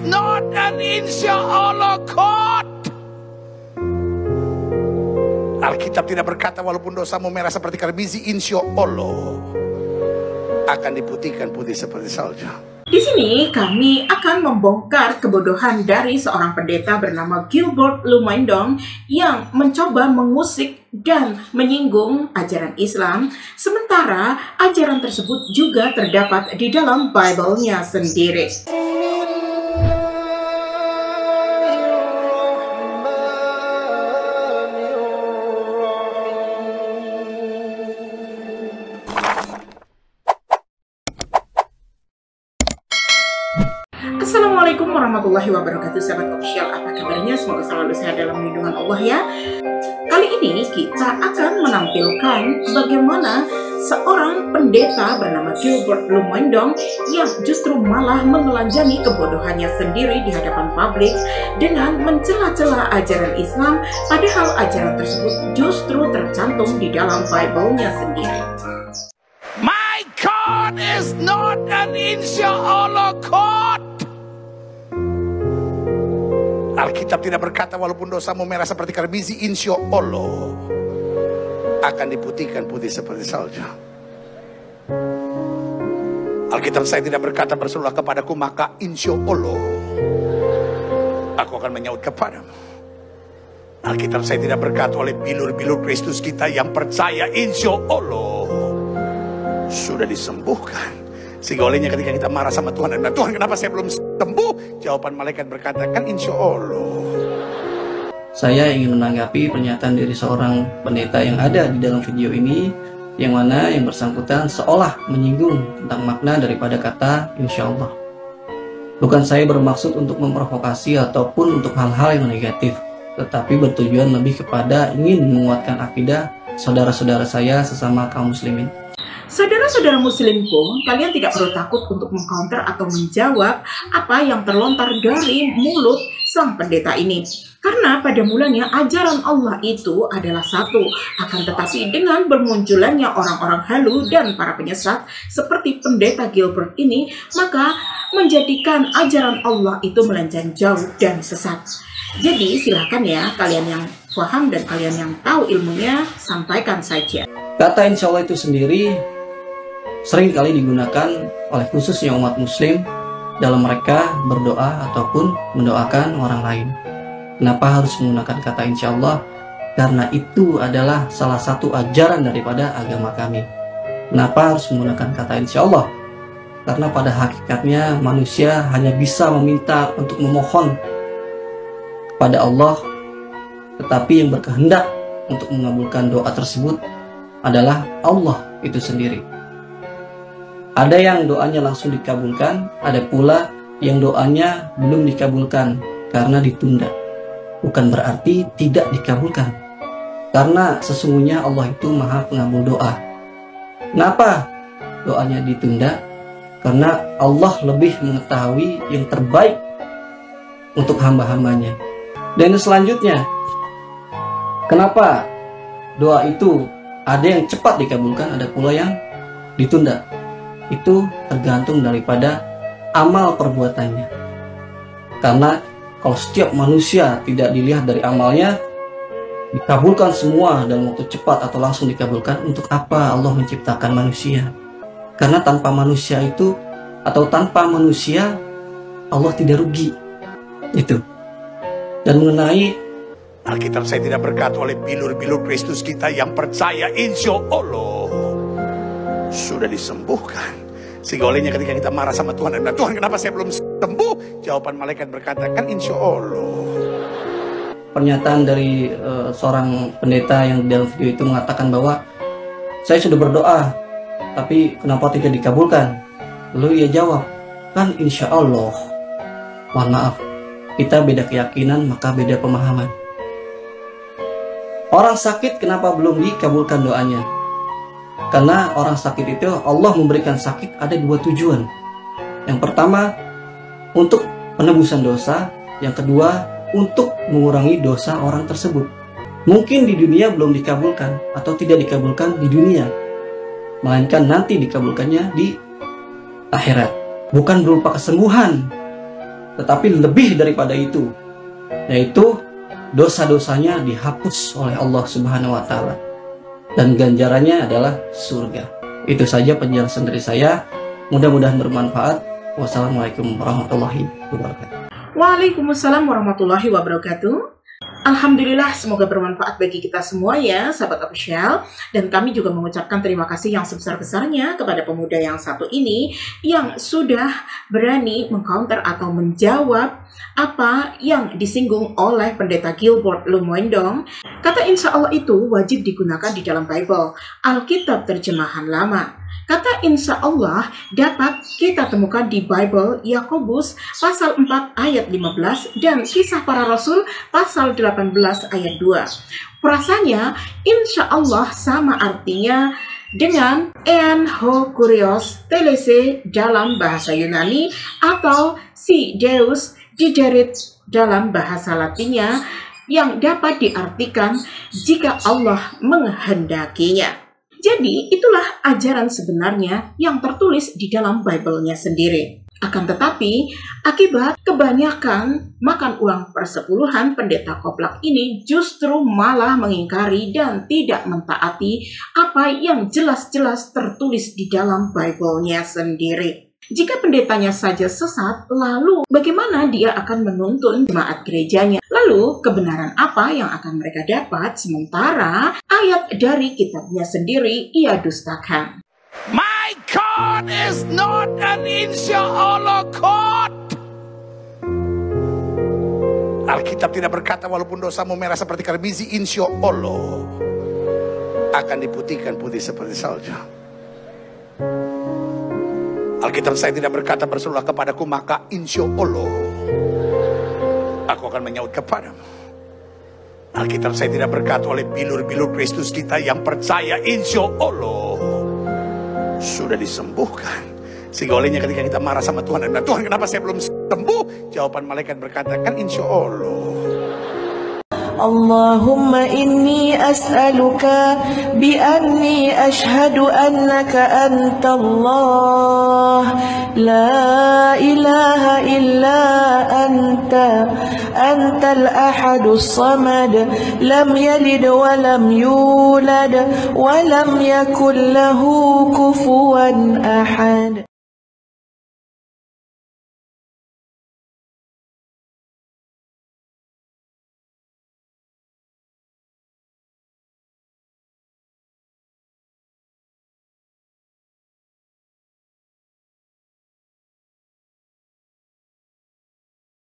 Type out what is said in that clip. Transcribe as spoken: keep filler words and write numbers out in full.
not an insya-Allah code. Alkitab tidak berkata walaupun dosamu merah seperti karbisi, insya Allah akan diputihkan putih seperti salju. Di sini kami akan membongkar kebodohan dari seorang pendeta bernama Gilbert Lumindong yang mencoba mengusik dan menyinggung ajaran Islam, sementara ajaran tersebut juga terdapat di dalam Bible-nya sendiri. Assalamualaikum warahmatullahi wabarakatuh, sahabat official, apa kabarnya? Semoga selalu sehat dalam lindungan Allah ya. Kali ini kita akan menampilkan bagaimana seorang pendeta bernama Gilbert Lumindong yang justru malah menelanjangi kebodohannya sendiri di hadapan publik dengan mencela-cela ajaran Islam, padahal ajaran tersebut justru tercantum di dalam Bible-nya sendiri. My God is not an insya-Allah code. Alkitab tidak berkata walaupun dosamu merah seperti karbisi, insya Allah akan diputihkan putih seperti salju. Alkitab saya tidak berkata berserulah kepadaku maka insya Allah aku akan menyaut kepadamu. Alkitab saya tidak berkata oleh bilur-bilur Kristus kita yang percaya insya Allah sudah disembuhkan. Sehingga olehnya ketika kita marah sama Tuhan, dan Tuhan kenapa saya belum sembuh? Jawaban malaikat berkata, kan insya Allah. Saya ingin menanggapi pernyataan dari seorang pendeta yang ada di dalam video ini, yang mana yang bersangkutan seolah menyinggung tentang makna daripada kata insya Allah. Bukan saya bermaksud untuk memprovokasi ataupun untuk hal-hal yang negatif, tetapi bertujuan lebih kepada ingin menguatkan akidah saudara-saudara saya sesama kaum muslimin. Saudara-saudara muslimku, kalian tidak perlu takut untuk mengcounter atau menjawab apa yang terlontar dari mulut sang pendeta ini. Karena pada mulanya ajaran Allah itu adalah satu, akan tetapi dengan bermunculannya orang-orang halu dan para penyesat seperti pendeta Gilbert ini, maka menjadikan ajaran Allah itu melenceng jauh dan sesat. Jadi silakan ya, kalian yang paham dan kalian yang tahu ilmunya, sampaikan saja. Kata insya Allah itu sendiri sering kali digunakan oleh khususnya umat muslim dalam mereka berdoa ataupun mendoakan orang lain. Kenapa harus menggunakan kata insya Allah? Karena itu adalah salah satu ajaran daripada agama kami. Kenapa harus menggunakan kata insya Allah? Karena pada hakikatnya manusia hanya bisa meminta untuk memohon kepada Allah, tetapi yang berkehendak untuk mengabulkan doa tersebut adalah Allah itu sendiri. Ada yang doanya langsung dikabulkan, ada pula yang doanya belum dikabulkan karena ditunda. Bukan berarti tidak dikabulkan, karena sesungguhnya Allah itu maha pengabul doa. Kenapa doanya ditunda? Karena Allah lebih mengetahui yang terbaik untuk hamba-hambanya. Dan selanjutnya, kenapa doa itu ada yang cepat dikabulkan, ada pula yang ditunda? Itu tergantung daripada amal perbuatannya. Karena kalau setiap manusia tidak dilihat dari amalnya, dikabulkan semua dalam waktu cepat atau langsung dikabulkan, untuk apa Allah menciptakan manusia? Karena tanpa manusia itu, atau tanpa manusia, Allah tidak rugi. Itu. Dan mengenai Alkitab saya tidak berkata oleh bilur-bilur Kristus kita yang percaya insya Allah sudah disembuhkan. Sehingga olehnya ketika kita marah sama Tuhan, dan Tuhan kenapa saya belum sembuh? Jawaban malaikat berkata, kan insya Allah. Pernyataan dari uh, seorang pendeta yang dalam video itu mengatakan bahwa saya sudah berdoa, tapi kenapa tidak dikabulkan? Lalu ia jawab, kan insya Allah. Mohon maaf, kita beda keyakinan maka beda pemahaman. Orang sakit kenapa belum dikabulkan doanya? Karena orang sakit itu Allah memberikan sakit ada dua tujuan. Yang pertama untuk penebusan dosa, yang kedua untuk mengurangi dosa orang tersebut. Mungkin di dunia belum dikabulkan atau tidak dikabulkan di dunia, melainkan nanti dikabulkannya di akhirat. Bukan berupa kesembuhan, tetapi lebih daripada itu, yaitu dosa-dosanya dihapus oleh Allah Subhanahu wa Ta'ala, dan ganjarannya adalah surga. Itu saja penjelasan dari saya, mudah-mudahan bermanfaat. Wassalamualaikum warahmatullahi wabarakatuh. Waalaikumsalam warahmatullahi wabarakatuh. Alhamdulillah, semoga bermanfaat bagi kita semua ya, sahabat official. Dan kami juga mengucapkan terima kasih yang sebesar-besarnya kepada pemuda yang satu ini yang sudah berani mengcounter atau menjawab apa yang disinggung oleh Pendeta Gilbert Lumwendong. Kata insya Allah itu wajib digunakan di dalam Bible, Alkitab terjemahan lama. Kata insya Allah dapat kita temukan di Bible Yakobus pasal empat ayat lima belas dan Kisah Para Rasul pasal delapan belas ayat dua. Frasanya insya Allah sama artinya dengan en ho kurios telese dalam bahasa Yunani atau si Deus diderit dalam bahasa Latinnya, yang dapat diartikan jika Allah menghendakinya. Jadi itulah ajaran sebenarnya yang tertulis di dalam Bible-nya sendiri. Akan tetapi, akibat kebanyakan makan uang persepuluhan, pendeta koplak ini justru malah mengingkari dan tidak mentaati apa yang jelas-jelas tertulis di dalam Bible-nya sendiri. Jika pendetanya saja sesat, lalu bagaimana dia akan menuntun jemaat gerejanya? Lalu kebenaran apa yang akan mereka dapat sementara ayat dari kitabnya sendiri ia dustakan? My God is not an insyaallah God. Alkitab tidak berkata walaupun dosamu merah seperti karbizi, insyaallah akan diputihkan putih seperti salju. Alkitab saya tidak berkata berserulah kepadaku maka insya Allah aku akan menyaut kepadamu. Alkitab saya tidak berkata oleh bilur-bilur Kristus kita yang percaya insya Allah sudah disembuhkan. Sehingga olehnya ketika kita marah sama Tuhan, dan Tuhan kenapa saya belum sembuh? Jawaban malaikat berkata kan insya Allah. Allahumma inni as'aluka bi anni ashhadu annaka anta Allah la ilaha illa anta antal ahadus samad lam yalid wa lam yulad wa lam yakul lahu kufuwan ahad.